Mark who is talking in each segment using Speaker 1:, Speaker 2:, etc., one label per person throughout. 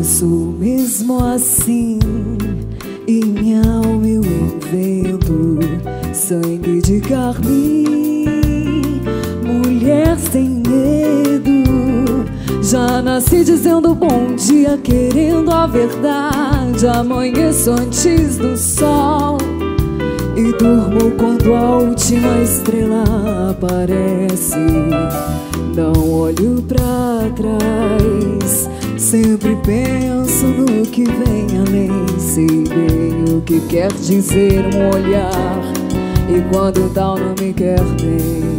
Speaker 1: sou mesmo assim, e minha alma eu invento. Sangue de carne, mulher sem medo. Já nasci dizendo bom dia, querendo a verdade. Amanheço antes do sol e durmo quando a última estrela aparece. Não olho pra trás, sempre penso no que vem além. Sei bem o que quer dizer um olhar, e quando tal não me quer bem.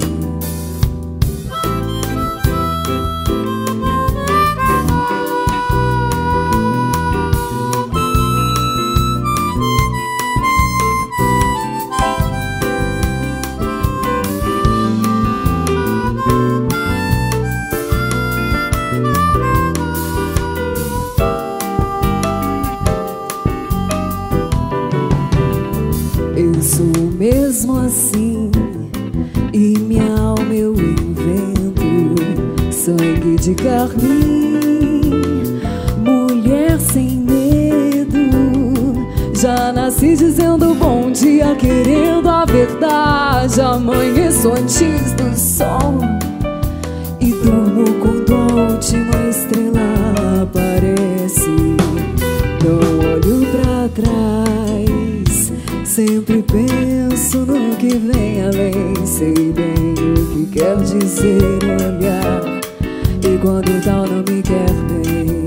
Speaker 1: Eu sou mesmo assim, e minha alma eu invento. Sangue de carne, mulher sem medo. Já nasci dizendo bom dia, querendo a verdade. Amanheço antes do sol e durmo quando a última estrela aparece. Não olho pra trás, sempre penso no que vem além. Sei bem o que quer dizer olhar, e quando tal não me quer bem.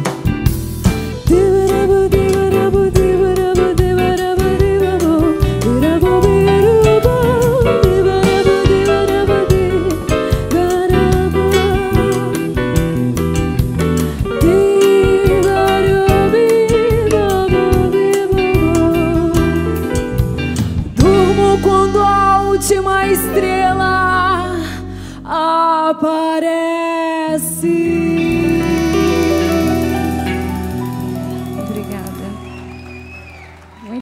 Speaker 1: Quando a última estrela aparece.